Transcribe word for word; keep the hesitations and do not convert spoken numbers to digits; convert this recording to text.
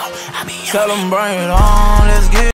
Tell them bring it on, let's get it.